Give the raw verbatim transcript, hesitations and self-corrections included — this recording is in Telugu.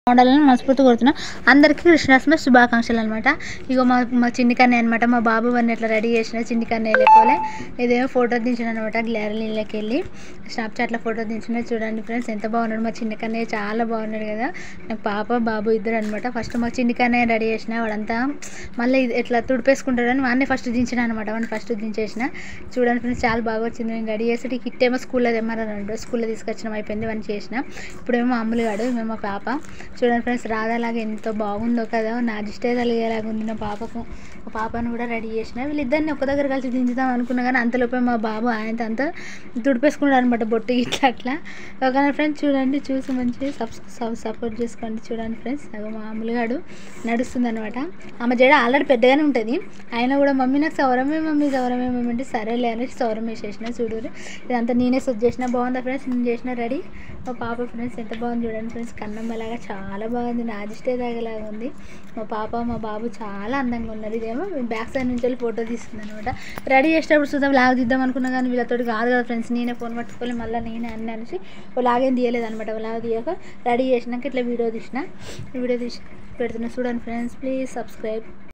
ఉండాలని మనస్ఫూర్తి కోరుతున్నాం. అందరికీ కృష్ణాష్టమి శుభాకాంక్షలు అనమాట. ఇగో మా మా చిన్ని కన్నయ్య అనమాట. మా బాబు వాడిని ఎట్లా రెడీ చేసిన చిన్ని కన్నయ్య లేకపోలే ఇదేమో ఫోటో దించిన అనమాట. గ్యాలరీలోకి వెళ్ళి స్నాప్చాట్లో ఫోటో దించిన. చూడండి ఫ్రెండ్స్ ఎంత బాగున్నాడు మా చిన్ని కన్నయ్య, చాలా బాగున్నాడు కదా. నాకు పాప బాబు ఇద్దరు అనమాట. ఫస్ట్ మా చిన్ని కన్నయ్య రెడీ చేసిన, వాడంతా మళ్ళీ ఎట్లా తుడిపేసుకుంటాడని వాడిని ఫస్ట్ దించిన అనమాట. వాడిని ఫస్ట్ దించేసిన. చూడండి ఫ్రెండ్స్ చాలా బాగా వచ్చింది. నేను రెడీ చేసి ఈ కిట్ ఏమో స్కూల్లో తెమ్మన్నాడు, స్కూల్లో తీసుకొచ్చినాం, అయిపోయింది వాడిని చేసిన. ఇప్పుడేమో అమ్ములు కాడు, మేము మా పాప. చూడండి ఫ్రెండ్స్ రాధాలాగా ఎంతో బాగుందో కదా, నా దిష్టే కలిగేలాగా ఉంది నా పాపకు. మా పాపను కూడా రెడీ చేసిన. వీళ్ళిద్దరిని ఒక దగ్గర కలిసి దించుదాం అనుకున్నా కానీ అంతలోపే మా బాబు ఆయనతో అంతా తుడిపేసుకున్నాడు అనమాట బొట్టు ఇట్లా అట్లా. ఓకేనా ఫ్రెండ్స్, చూడండి చూసి మంచిగా సబ్ సపోర్ట్ చేసుకోండి. చూడండి ఫ్రెండ్స్ అగో మామూలుగాడు నడుస్తుంది అనమాట. ఆమె జడ ఆల్రెడీ పెద్దగానే ఉంటుంది, ఆయన కూడా మమ్మీ నాకు సౌరమే మమ్మీ సౌరమే మమ్మీ అంటే సరేలే అని సౌరం వేసేసిన. చూడరు ఇదంతా నేనే సెట్ చేసిన. బాగుందా ఫ్రెండ్స్, నేను చేసిన రెడీ. మా పాప ఫ్రెండ్స్ ఎంత బాగుంది చూడండి ఫ్రెండ్స్, కన్నమ్మలాగా చాలా బాగుంది, నా దిష్టే తాగేలాగా ఉంది. మా పాప మా బాబు చాలా అందంగా ఉన్నారు. ఇదేమో బ్యాక్ సైడ్ నుంచి వెళ్ళి ఫోటో తీస్తుంది అనమాట. రెడీ చేసేటప్పుడు చూద్దాం లాగ్ తీద్దాం అనుకున్నా కానీ వీళ్ళతో కాదు కదా ఫ్రెండ్స్. నేనే ఫోన్ పట్టుకోవాలి మళ్ళీ నేనే అన్నీ అనేసి లాగేం తీయలేదు అనమాట. లాగ్ తీయక రెడీ చేసినాక ఇట్లా వీడియో తీసిన, వీడియో తీసి పెడుతున్నా. చూడండి ఫ్రెండ్స్, ప్లీజ్ సబ్స్క్రైబ్.